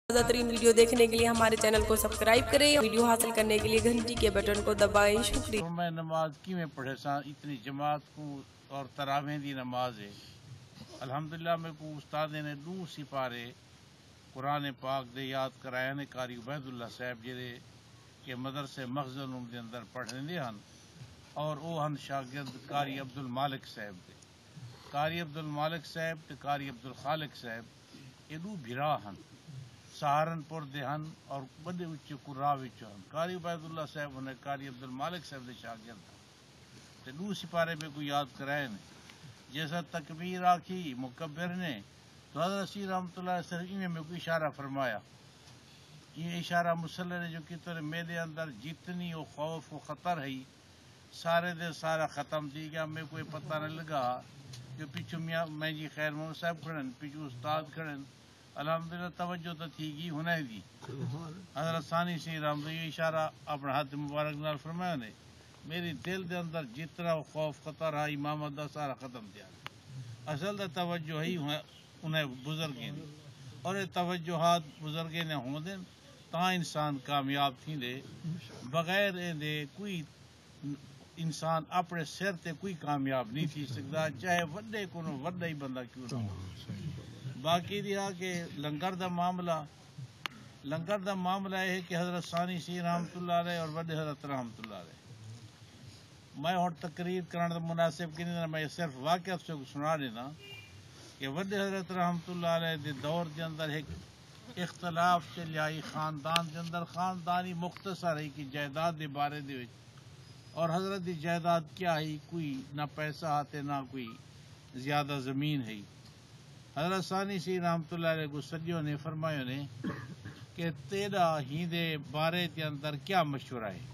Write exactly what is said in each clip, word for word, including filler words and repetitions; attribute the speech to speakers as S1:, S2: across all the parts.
S1: زیادہ ترین ویڈیو دیکھنے کے لیے ہمارے چینل کو سبسکرائب کریں، ویڈیو حاصل کرنے کے لیے گھنٹی کے بٹن کو دبائیں۔ شکریہ۔
S2: تو میں نماز کی میں پڑھے سا اتنی جماعت کو اور تراویح دی نماز ہے الحمدللہ میں کو استاد نے دو سپارے قرآن پاک دے یاد کرائے نے قاری عبید اللہ صاحب جڑے کہ مدرسے مخزن دے اندر پڑھنے دے ہن اور او ہن شاگرد قاری عبد المالک صاحب دے قاری عبد المالک صاحب تے قاری عبد الخالق صاحب یہ دو بھرا ہن سہارنپور دے ہن اور بڑے اچے قراء وچ ہن قاری عبید اللہ صاحب نے قاری عبد المالک صاحب دے شاگرد تے دو سپارے میں کو یاد کرائے نے جیسا تکبیر آکھی مکبر نے تو حضرت سی رحمۃ اللہ علیہ میں کو اشارہ فرمایا یہ اشارہ مسلح نے جو کہ تو میرے اندر جتنی وہ خوف و خطر ہے سارے دے سارا ختم تھی گیا میں کوئی پتہ نہ لگا کہ پیچھو میاں میں جی خیر محمد صاحب کھڑن پیچھو استاد کھڑن الحمدللہ توجہ تو تھی گی ہونے دی حضرت ثانی سی رحمۃ اللہ اشارہ اپنا ہاتھ مبارک نال فرمایا نے میری دل دے اندر جتنا خوف خطر ہے امام دا سارا ختم دیا اصل دا توجہ ہی انہیں بزرگیں دی اور یہ توجہات بزرگیں نے ہوں دیں تا انسان کامیاب تھی دے بغیر دے کوئی انسان اپنے سر تے کوئی کامیاب نہیں تھی سکتا چاہے وڈے کو وڈا ہی بندہ کیوں نہ باقی رہا کہ لنگر دا معاملہ لنگر دا معاملہ یہ ہے کہ حضرت ثانی سی رحمۃ اللہ علیہ اور وڈے حضرت رحمۃ اللہ علیہ میں اور تقریر کرنے دا مناسب کی نہیں میں صرف واقعہ سے سنا دینا کہ وڈے حضرت رحمۃ اللہ علیہ دے دور دے اندر ایک اختلاف چلی آئی خاندان دے اندر خاندانی مختصر ہے کہ جائیداد دے بارے دے اور حضرت دی جائیداد کیا ہے کوئی نہ پیسہ آتے نہ کوئی زیادہ زمین ہے حضرت ثانی سی رحمۃ اللہ علیہ کو سجیوں نے فرمایا نے کہ تیرا ہی دے بارے دے اندر کیا مشورہ ہے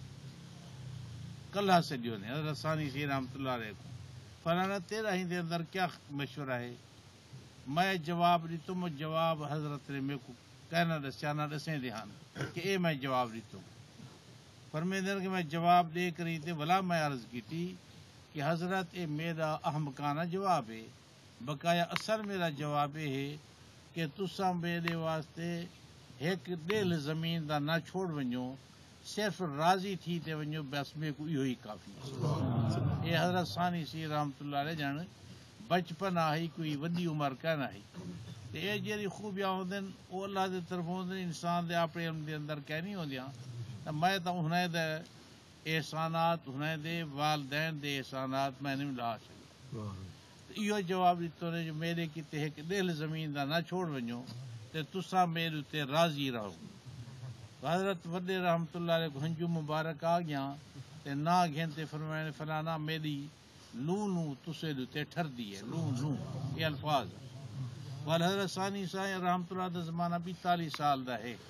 S2: کلہ سجیوں نے حضرت ثانی سی رحمۃ اللہ علیہ کو فلانا تیرا ہی دے اندر کیا مشورہ ہے میں جواب دیتا ہوں جواب حضرت نے میرے کو کہنا دسیانا دسیں دہان کہ اے میں جواب دیتا ہوں فرمیدر کہ میں جواب دے کری تھے بھلا میں عرض کی تھی کہ حضرت اے میرا احمقانہ جواب ہے بقایا اثر میرا جواب ہے کہ تسا میرے واسطے ایک دل زمین دا نہ چھوڑ ونجو صرف راضی تھی تے ونجو بس میں کو یہ کافی اے حضرت ثانی سی رحمۃ اللہ علیہ جان بچپن آئی کوئی وڈی عمر کہنا ہے یہ جی خوبیاں ہوندیں وہ اللہ دے طرف ہوندیں انسان دے اپنے علم دے اندر کہنی ہوندیاں میں تو انہیں دے احسانات انہیں دے والدین دے احسانات میں نہیں لا سکتا یہ جواب دیتو نے جو میرے کی تے ایک دل زمین دا نہ چھوڑ ونجو تے تسا میرے تے راضی رہو حضرت وڈے رحمۃ اللہ علیہ کو ہنجو مبارک آ گیا تے نہ گھنتے فرمائے فلانا میری لو لو تسے تے ٹھر دیے لو لو یہ الفاظ وال حضرت ثانی صاحب رحمۃ اللہ دا زمانہ بیتالیس سال دا ہے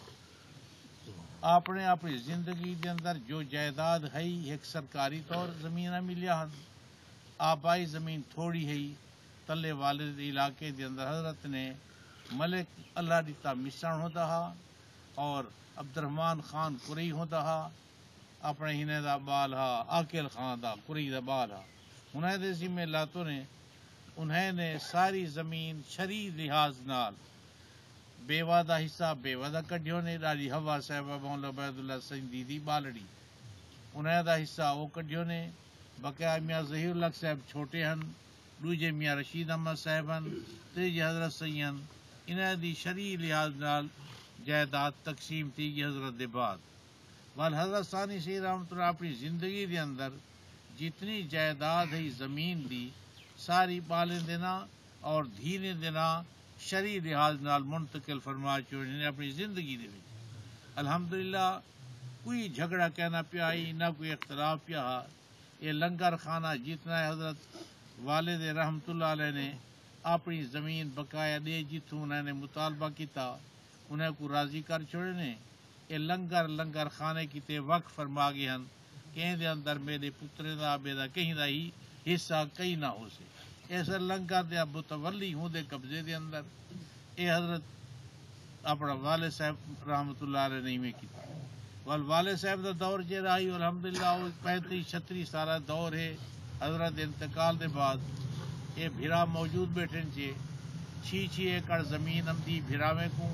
S2: آپ نے اپنی زندگی دے اندر جو جائیداد ہے ایک سرکاری طور زمین ملیا ہن آبائی زمین تھوڑی ہے تلے والے علاقے دے اندر حضرت نے ملک اللہ دیتا مسن ہوتا ہا اور عبد الرحمان خان قری ہوتا ہا اپنے ہنے دا بال ہا عاقل خان دا قری دا بال ہا انہیں دے ذمہ لاتوں نے انہیں نے ساری زمین شرعی لحاظ نال بیوہ دا حصہ بیوہ دا کڈیوں نے ڈالی ہوا صاحبہ مولا عبید اللہ سنجدی دی بالڑی انہیں دا حصہ وہ کڈیوں نے بقیہ میاں ظہیر اللہ صاحب چھوٹے ہن دوجے میاں رشید احمد صاحب ہن تیجے حضرت سین انہیں دی شرعی لحاظ نال جائیداد تقسیم تھی گی حضرت دے بعد وال حضرت ثانی سی رحمۃ اللہ اپنی زندگی دے اندر جتنی جائیداد ہے زمین دی ساری پالیں دینا اور دھینے دینا شرعی لحاظ نال منتقل فرما چوڑنے اپنی زندگی دے الحمدللہ کوئی جھگڑا کہنا پیا ہی نہ کوئی اختلاف پیا یہ لنگر خانہ جتنا ہے حضرت والد رحمۃ اللہ علیہ نے اپنی زمین بقایا دے جتوں انہوں نے مطالبہ کیتا انہیں کو راضی کر چھوڑنے یہ لنگر لنگر خانے کیتے وقف فرما گئے ہن کہیں دے اندر میرے پترے دا بیدا کہیں دا ہی حصہ کہیں نہ ہو سے ایسا لنگر دے متولی ہوں دے قبضے دے اندر اے حضرت اپنا والد صاحب رحمۃ اللہ علیہ نہیں میں کیتا وال والد صاحب دا دور جے رہی الحمدللہ وہ پینتیس چھتری سالہ دور ہے حضرت انتقال دے بعد یہ بھیرا موجود بیٹھن چے چھی چھی ایکڑ زمین ہم دی بھیراویں کو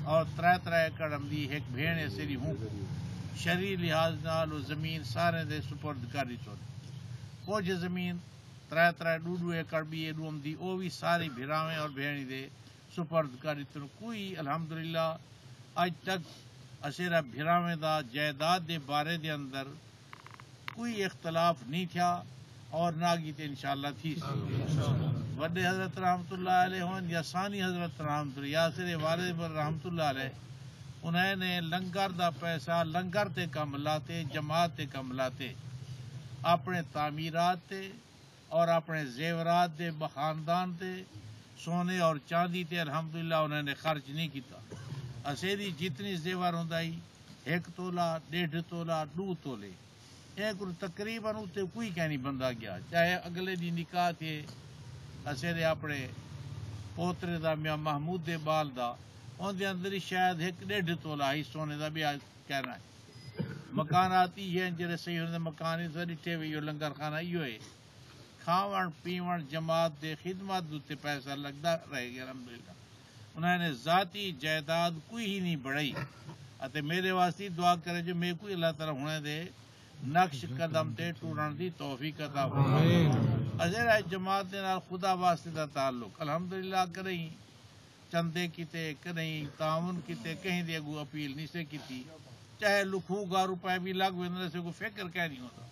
S2: اور ترے ترے ایکڑ دی ایک بھیڑ ایسی ہوں شرعی لحاظ نال زمین سارے دے سپرد کر دیتو وہ جو زمین ترے ترے ڈو ڈو ایکڑ بھی ایڈو دی وہ بھی ساری بھراویں اور بھیڑی دے سپرد کر دیتو کوئی الحمدللہ اج تک اسیرا بھراویں دا جائیداد دے بارے دے اندر کوئی اختلاف نہیں تھا اور نہ گی تے انشاءاللہ تھی وڈے حضرت رحمت اللہ علیہ ہون یا ثانی حضرت رحمت اللہ یا سرے والد پر رحمت اللہ علیہ انہیں نے لنگر دا پیسہ لنگر تے کم لاتے جماعت تے کم لاتے اپنے تعمیرات تے اور اپنے زیورات دے بخاندان تے سونے اور چاندی تے الحمدللہ انہوں نے خرچ نہیں کیتا اسیری جتنی زیور ہوندائی ایک تولا ڈیڑھ تولا دو تولے ایک تقریباً اتنے کوئی کہنی بندہ گیا چاہے اگلے دی نکاح تھے اسیرے اپنے پوترے دا میاں محمود دے بال دا ان دے اندر شاید ایک ڈیڑھ تولا ہی سونے دا بھی کہنا ہے مکانات یہ جڑے صحیح ہونے مکان سے ڈٹھے ہوئے یہ لنگر خانہ یہ ہے کھاون پیون جماعت دے خدمات دوتے پیسہ لگتا رہے گا الحمدللہ انہوں نے ذاتی جائیداد کوئی ہی نہیں بڑھائی اتے میرے واسطے دعا کرے جو میں کوئی اللہ تعالی ہونے دے نقش قدم تے ٹورن دی توفیق عطا فرمائے اجر جماعت دے نال خدا واسطے دا تعلق الحمدللہ کریں چندے کیتے کریں تعاون کیتے کہیں دے اگو اپیل نہیں سے کیتی چاہے لکھو گا روپے بھی لگ ویندے سے کو فکر کہہ نہیں ہوتا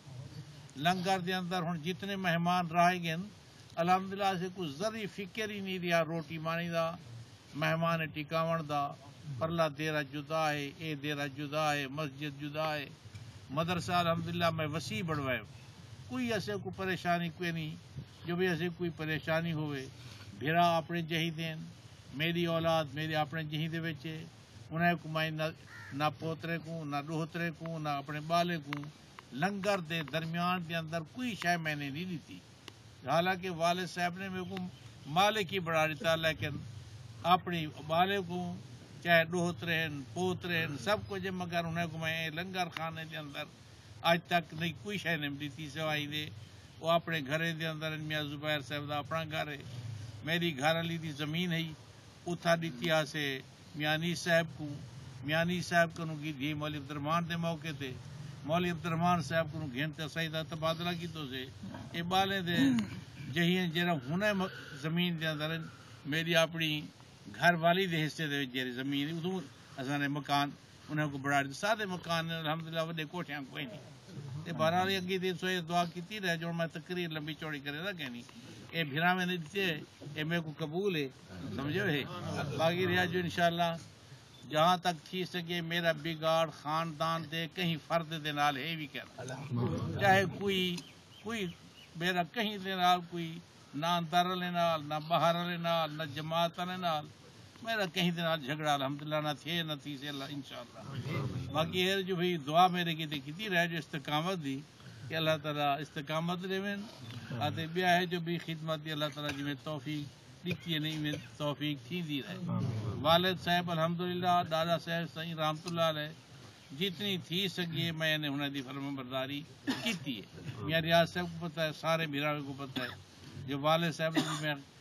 S2: لنگر دے اندر ہن جتنے مہمان رہے گئے الحمدللہ سے کچھ ذری فکر ہی نہیں رہا روٹی مانی دا مہمان ٹکاون دا پرلا دیرا جدا ہے اے دیرا جدا ہے مسجد جدا ہے مدرسہ الحمدللہ میں وسیع بڑھوائے کوئی ایسے کو پریشانی کوئی نہیں جو بھی ایسے کوئی پریشانی ہوئے بھیرا اپنے جہی دین میری اولاد میرے اپنے جہی دے بچے انہیں کو میں نہ پوترے کو نہ ڈوہترے کو نہ اپنے بالے کو لنگر دے درمیان دے اندر کوئی شے میں نے نہیں دیتی حالانکہ والد صاحب نے میرے کو مالک ہی بڑھا دیتا لیکن اپنی بالے کو چاہے ڈوہترے ہیں پوترے ہیں سب کو جب مگر انہیں کو میں لنگر خانے دے اندر آج تک نہیں کوئی شے نہیں دیتی سوائی دے وہ اپنے گھرے دے اندر میاں زبیر صاحب دا اپنا گھر ہے میری گھر والی دی زمین ہے اتھا دیتی سے میانی صاحب کو میانی صاحب کو کی دی مولوی عبدالرحمان دے موقع تے مولوی عبدالرحمان صاحب کو گھنٹے سیدہ تبادلہ کی تو سے یہ بالے دے جہی جرا ہونے زمین دے اندر میری اپنی گھر والی دے حصے دے جیری زمین ادھر اساں نے مکان انہیں کو بڑھا دی سادے مکان الحمدللہ وڈے کوٹھیاں کوئی نہیں تے بہرحال اگے دی سوئے دعا کیتی رہے جو میں تقریر لمبی چوڑی کرے نہ کہنی اے بھرا میں نے دیتے اے میرے کو قبول ہے سمجھو ہے باقی رہا جو انشاءاللہ جہاں تک تھی سکے میرا بگاڑ خاندان دے کہیں فرد دے نال ہے بھی کہنا چاہے کوئی کوئی میرا کہیں دے نال کوئی نہ اندر والے نال نہ باہر والے نال نہ جماعت والے نال میرا کہیں دے نال جھگڑا الحمدللہ نہ تھے نہ تھی سے اللہ انشاءاللہ باقی ہے جو بھی دعا میرے کی دیکھتی رہے جو استقامت دی کہ اللہ تعالیٰ استقامت دے آتے بیا ہے جو بھی خدمت دی اللہ تعالیٰ جی میں توفیق دیکھتی ہے نہیں میں توفیق تھی دی رہے والد صاحب الحمدللہ دادا صاحب صحیح رحمت اللہ علیہ جتنی تھی سکی میں نے انہیں دی فرم برداری کی تھی ہے میاں ریاض صاحب کو پتہ ہے سارے بھیراوے کو پتہ ہے جو والد صاحب میں